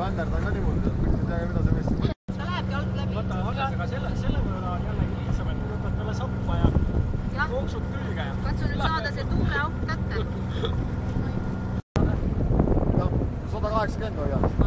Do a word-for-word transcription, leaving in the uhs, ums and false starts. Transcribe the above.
vänderda ka niimoodi, et võiks teha, mida see võiks. Ta lähebki alt läbi. Vaata, aga selle, selle võõra on jällegi lihtsam, et võtad talle sappa ja jooksud külge. Katsu nüüd saada see tuuleauk kätte. sada kaheksakümmend hoiad.